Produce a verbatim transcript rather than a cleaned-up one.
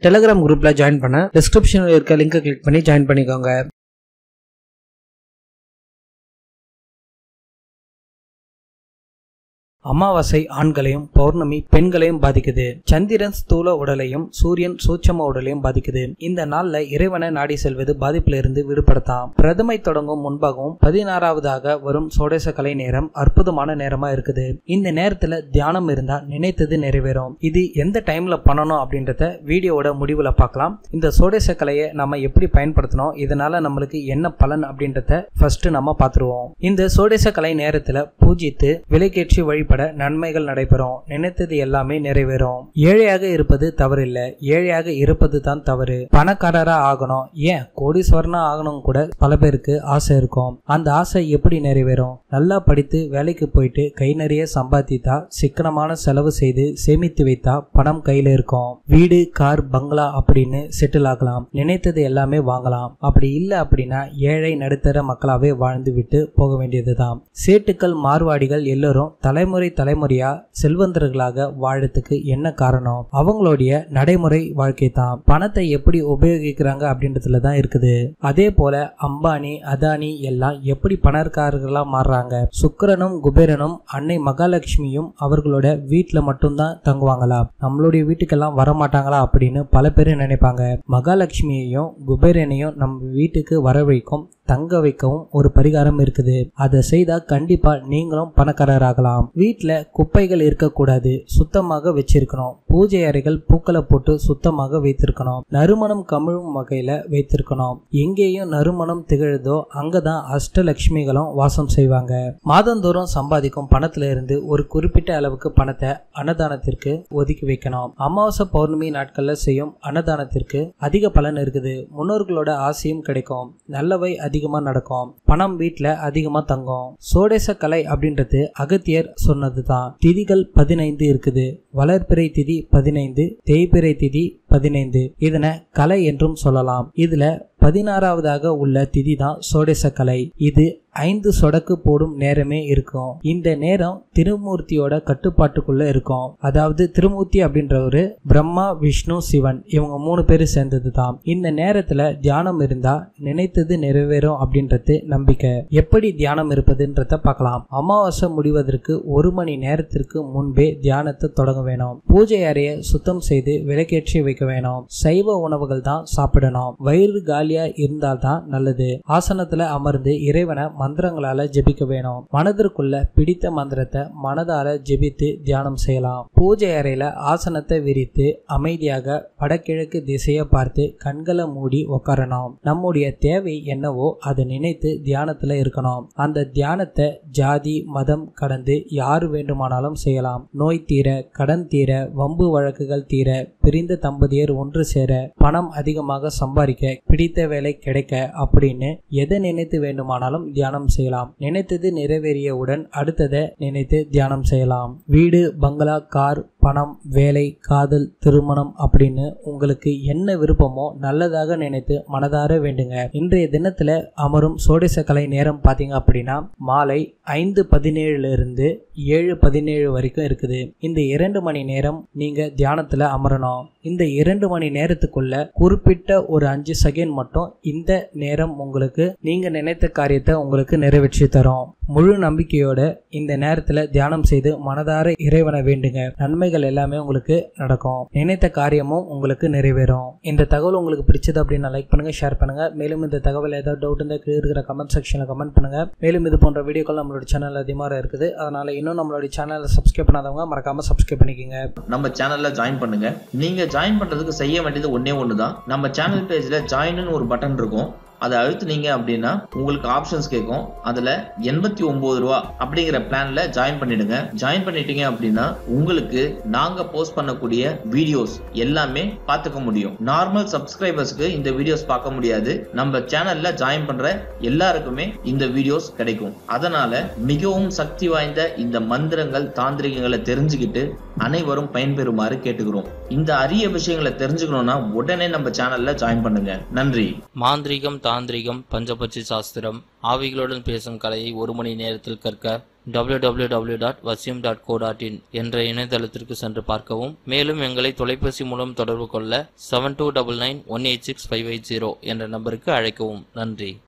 Telegram குரூப்ல join பண்ண டிஸ்கிரிப்ஷன்ல இருக்க லிங்கை கிளிக் பண்ணி ஜாயின் பண்ணிக்கோங்க. அமாவாசை ஆண்களையும் பௌர்ணமி பெண்களையும் பாதிக்குது. சந்திரன் ஸ்தூல உடலையும் சூரியன் சூட்சம உடலையும் பாதிக்குது. இந்த நாள்ல இறைவனை நாடி செல்வது பாதிப்புல இருந்து விடுபடுத்தாம். பிரதமை தொடங்கும் முன்பாகவும் பதினாறாவதாக வரும் சோடேச கலை நேரம் அற்புதமான நேரமா இருக்குது. இந்த நேரத்துல தியானம் இருந்தா நினைத்தது நிறைவேறும். இது எந்த டைம்ல பண்ணணும் அப்படின்றத வீடியோவோட முடிவுல பார்க்கலாம். இந்த சோடேச கலையை நம்ம எப்படி பயன்படுத்தணும், இதனால நம்மளுக்கு என்ன பலன் அப்படின்றத ஃபர்ஸ்ட் நம்ம பார்த்துருவோம். இந்த சோடேச கலை நேரத்துல பூஜித்து விலைக்கேற்றி வழிபட நன்மைகள் நடைபெறும். நினைத்தது எல்லாமே நிறைவேறும். ஏழையாக இருப்பது தவறில்லை, ஏழையாக இருப்பது தான் தவறு. பணக்காரரா ஆகணும், ஏன் கோடீஸ்வரனா ஆகணும் கூட பல பேருக்கு ஆசை இருக்கும். அந்த ஆசை எப்படி நிறைவேறும்? நல்லா படித்து வேலைக்கு போயிட்டு கை நிறைய சம்பாதித்தா, சிக்கனமான செலவு செய்து சேமித்து வைத்தா பணம் கையில இருக்கும். வீடு கார் பங்களா அப்படின்னு செட்டில் ஆகலாம். நினைத்தது எல்லாமே வாங்கலாம். அப்படி இல்லை அப்படின்னா ஏழை நடுத்தர மக்களாவே வாழ்ந்து விட்டு போக வேண்டியதுதான். சேட்டுக்கள் மார்வாடிகள் எல்லோரும் தலைமுறை தலைமுறையா செல்வந்தர்களாக வாழறதுக்கு என்ன காரணம்? அவங்களுடைய நடைமுறை வாழ்க்கை தான். பணத்தை எப்படி உபயோகிக்கிறாங்க அப்படின்றதுல தான் இருக்குது. அதே போல அம்பானி அதானி எல்லாம் எப்படி பணக்காரர்களா மாறுறாங்க? சுக்கிரனும் குபேரனும் அன்னை மகாலட்சுமியும் அவர்களோட வீட்டுல மட்டும்தான் தங்குவாங்களா, நம்மளுடைய வீட்டுக்கெல்லாம் வரமாட்டாங்களா அப்படின்னு பல பேர் நினைப்பாங்க. மகாலட்சுமியையும் குபேரனையும் நம்ம வீட்டுக்கு வரவழைக்கும் தங்க வைக்கவும் ஒரு பரிகாரம் இருக்குது. அதை செய்தா கண்டிப்பா நீங்களும் பணக்காரராகலாம். வீட்டுல குப்பைகள் இருக்கக்கூடாது, சுத்தமாக வச்சிருக்கணும். பூஜை அறைகள் பூக்களை போட்டு சுத்தமாக வைத்திருக்கணும். நறுமணம் கமிழும் வகையில வைத்திருக்கணும். எங்கேயும் நறுமணம் திகழுதோ அங்கதான் அஷ்டலட்சுமிகளும் வாசம் செய்வாங்க. மாதந்தோறும் சம்பாதிக்கும் பணத்துல இருந்து ஒரு குறிப்பிட்ட அளவுக்கு பணத்தை அன்னதானத்திற்கு ஒதுக்கி வைக்கணும். அமாவாசை பௌர்ணமி நாட்கள்ல செய்யும் அன்னதானத்திற்கு அதிக பலன் இருக்குது. முன்னோர்களோட ஆசையும் கிடைக்கும். நல்லவை அதிகமா நடக்கும். பணம் வீட்டுல அதிகமா தங்கும். சோடேச கலை அப்படின்றது அகத்தியர் சொன்னதுதான். திதிகள் பதினைந்து இருக்குது. வளர்பிறை திதி பதினைந்து, தேய்பிறை திதி பதினைந்து. இதனை கலை என்றும் சொல்லலாம். இதுல பதினாறாவதாக உள்ள திதி தான் சோடேச கலை. இது ஐந்து சொடக்கு போடும் நேரமே இருக்கும். இந்த நேரம் திருமூர்த்தியோட கட்டுப்பாட்டுக்குள்ள இருக்கும். அதாவது திருமூர்த்தி அப்படின்றவரு பிரம்மா விஷ்ணு சிவன் இவங்க மூணு பேரு சேர்ந்தது தான். இந்த நேரத்துல தியானம் இருந்தா நினைத்தது நிறைவேறும் அப்படின்றது நம்பிக்கை. எப்படி தியானம் இருப்பதுன்றத பார்க்கலாம். அமாவாசை முடிவதற்கு ஒரு மணி நேரத்திற்கு முன்பே தியானத்தை தொடங்க வேணும். பூஜை அறையை சுத்தம் செய்து விளக்கேற்றி வைக்க வேணும். சைவ உணவுகள் தான் சாப்பிடணும். வயிறு காலியா இருந்தால்தான் நல்லது. ஆசனத்துல அமர்ந்து இறைவனை மந்திரங்களால ஜெபிக்க வேணும். மனதிற்குள்ள பிடித்த மந்திரத்தை மனதால ஜெபித்து தியானம் செய்யலாம். பூஜை அறையில ஆசனத்தை விரித்து அமைதியாக வடகிழக்கு திசையை பார்த்து கண்களை மூடி உட்காரணும். நம்முடைய தேவை என்னவோ அதை நினைத்து தியானத்துல இருக்கணும். அந்த தியானத்தை ஜாதி மதம் கடந்து யாரு வேண்டுமானாலும் செய்யலாம். நோய் தீர, கடன் தீர, வம்பு வழக்குகள் தீர, பிரிந்த தம்பதியர் ஒன்று சேர, பணம் அதிகமாக சம்பாதிக்க, பிடித்த வேலை கிடைக்க அப்படின்னு எதை நினைத்து வேண்டுமானாலும் தியானம் செய்யலாம். நினைத்தது நிறைவேறியவுடன் அடுத்ததை நினைத்து தியானம் செய்யலாம். வீடு பங்களா கார் பணம் வேலை காதல் திருமணம் அப்படின்னு உங்களுக்கு என்ன விருப்பமோ நல்லதாக நினைத்து மனதார வேண்டுங்க. இன்றைய தினத்துல அமரும் சோடேச கலை நேரம் பாத்தீங்க அப்படின்னா மாலை ஐந்து பதினேழுல இருந்து ஏழு பதினேழு வரைக்கும் இருக்குது. இந்த இரண்டு மணி நேரம் நீங்க தியானத்துல அமரணும். இந்த இரண்டு மணி நேரத்துக்குள்ள குறிப்பிட்ட ஒரு அஞ்சு செகண்ட் மட்டும் இந்த நேரம் உங்களுக்கு நீங்க நினைத்த காரியத்தை உங்களுக்கு நிறைவேற்றி தரும். முழு நம்பிக்கையோட இந்த நேரத்துல தியானம் செய்து மனதார இறைவனை வேண்டுங்க. நன்மைகள் எல்லாமே உங்களுக்கு நடக்கும். நினைத்த காரியமும் உங்களுக்கு நிறைவேறும். இந்த தகவல் உங்களுக்கு பிடிச்சது அப்படின்னா லைக் பண்ணுங்க, ஷேர் பண்ணுங்க. மேலும் இந்த தகவல் ஏதாவது டவுட் இருந்தால் கீழே இருக்கிற கமெண்ட் செக்ஷன்ல கமெண்ட் பண்ணுங்க. மேலும் இது போன்ற வீடியோக்கள் நம்மளோட சேனல் அதிகமாக இருக்குது. அதனால இன்னும் நம்மளோட சேனலை சப்ஸ்கிரைப் பண்ணாதவங்க மறக்காம சப்ஸ்கிரைப் பண்ணிக்கோங்க. நம்ம சேனல்ல ஜாயின் பண்ணுங்க. நீங்க ஜாயின் பண்றதுக்கு செய்ய வேண்டியது ஒன்னே ஒண்ணுதான். நம்ம சேனல் பேஜ்ல ஜாயின் ஒரு பட்டன் இருக்கும். அதை அழுத்துனீங்க அப்படின்னா உங்களுக்கு ஆப்ஷன்ஸ் கேட்கும். அதுல எண்பத்தி ஒன்பது ரூபா அப்படிங்கிற பிளான்ல ஜாயின் பண்ணிடுங்க. ஜாயின் பண்ணிட்டீங்க அப்படின்னா உங்களுக்கு நாங்க போஸ்ட் பண்ணக்கூடிய வீடியோஸ் எல்லாமே பார்த்துக்க முடியும். நார்மல் சப்ஸ்கிரைபர்ஸ்க்கு இந்த வீடியோஸ் பார்க்க முடியாது. நம்ம சேனல்ல ஜாயின் பண்ற எல்லாருக்குமே இந்த வீடியோஸ் கிடைக்கும். அதனால மிகவும் சக்தி வாய்ந்த இந்த மந்திரங்கள் தாந்திரிகங்களை தெரிஞ்சுக்கிட்டு அனைவரும் பயன்பெறுமாறு கேட்டுக்கிறோம். இந்த அரிய விஷயங்களை தெரிஞ்சுக்கணும்னா உடனே நம்ம சேனல்ல ஜாயின் பண்ணுங்க. நன்றி. மாந்திரிகம் தாந்திரிகம் பஞ்சபட்சி சாஸ்திரம் ஆவிகளுடன் பேசும் கலையை ஒரு மணி நேரத்தில் கற்க W W W dot Vasiyam dot co dot in என்ற இணையதளத்திற்கு சென்று பார்க்கவும். மேலும் எங்களை தொலைபேசி மூலம் தொடர்பு கொள்ள seven two nine nine one eight six five eight zero என்ற நம்பருக்கு அழைக்கவும். நன்றி.